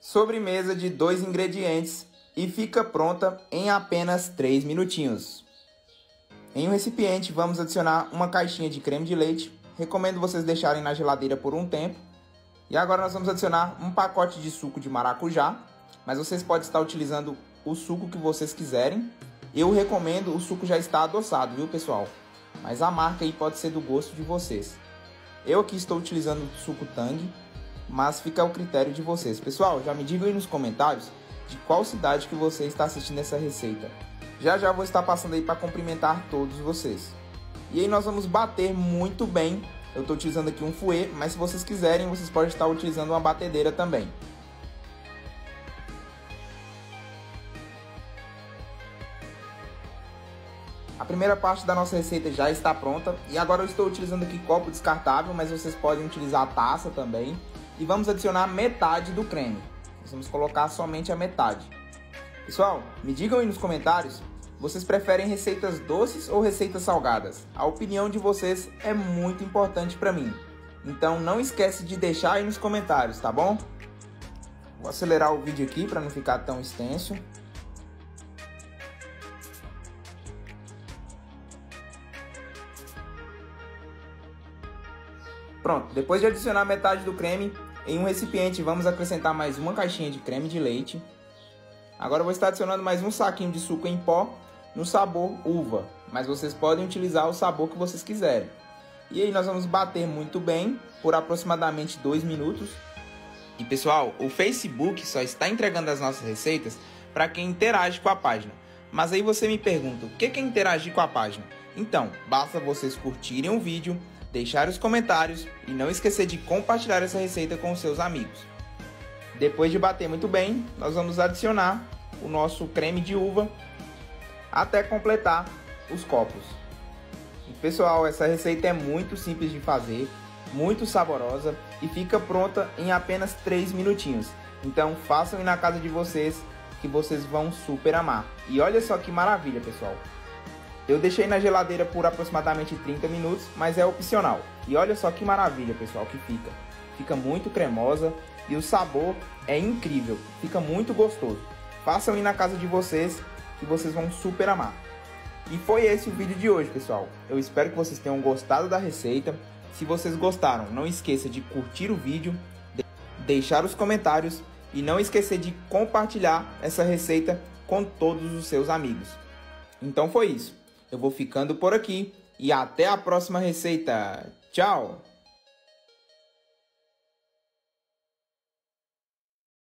Sobremesa de 2 ingredientes e fica pronta em apenas 3 minutinhos. Em um recipiente vamos adicionar uma caixinha de creme de leite. Recomendo vocês deixarem na geladeira por um tempo. E agora nós vamos adicionar um pacote de suco de maracujá, mas vocês podem estar utilizando o suco que vocês quiserem. Eu recomendo o suco já está adoçado, viu pessoal? Mas a marca aí pode ser do gosto de vocês. Eu aqui estou utilizando o suco Tang, mas fica ao critério de vocês. Pessoal, já me digam aí nos comentários de qual cidade que você está assistindo essa receita. Já vou estar passando aí para cumprimentar todos vocês. E aí nós vamos bater muito bem. Eu estou utilizando aqui um fouet, mas se vocês quiserem, vocês podem estar utilizando uma batedeira também. A primeira parte da nossa receita já está pronta. E agora eu estou utilizando aqui copo descartável, mas vocês podem utilizar a taça também. E vamos adicionar metade do creme. Nós vamos colocar somente a metade. Pessoal, me digam aí nos comentários, vocês preferem receitas doces ou receitas salgadas? A opinião de vocês é muito importante para mim. Então não esquece de deixar aí nos comentários, tá bom? Vou acelerar o vídeo aqui para não ficar tão extenso. Pronto, depois de adicionar metade do creme, em um recipiente vamos acrescentar mais uma caixinha de creme de leite. Agora eu vou estar adicionando mais um saquinho de suco em pó no sabor uva, mas vocês podem utilizar o sabor que vocês quiserem. E aí nós vamos bater muito bem por aproximadamente 2 minutos. E pessoal, o Facebook só está entregando as nossas receitas para quem interage com a página. Mas aí você me pergunta, o que é interagir com a página? Então, basta vocês curtirem o vídeo, deixar os comentários e não esquecer de compartilhar essa receita com os seus amigos. Depois de bater muito bem, nós vamos adicionar o nosso creme de uva até completar os copos. E pessoal, essa receita é muito simples de fazer, muito saborosa e fica pronta em apenas 3 minutinhos. Então façam aí na casa de vocês que vocês vão super amar. E olha só que maravilha, pessoal. Eu deixei na geladeira por aproximadamente 30 minutos, mas é opcional. E olha só que maravilha, pessoal, que fica. Fica muito cremosa e o sabor é incrível. Fica muito gostoso. Façam aí na casa de vocês que vocês vão super amar. E foi esse o vídeo de hoje, pessoal. Eu espero que vocês tenham gostado da receita. Se vocês gostaram, não esqueça de curtir o vídeo, deixar os comentários e não esquecer de compartilhar essa receita com todos os seus amigos. Então foi isso. Eu vou ficando por aqui e até a próxima receita. Tchau!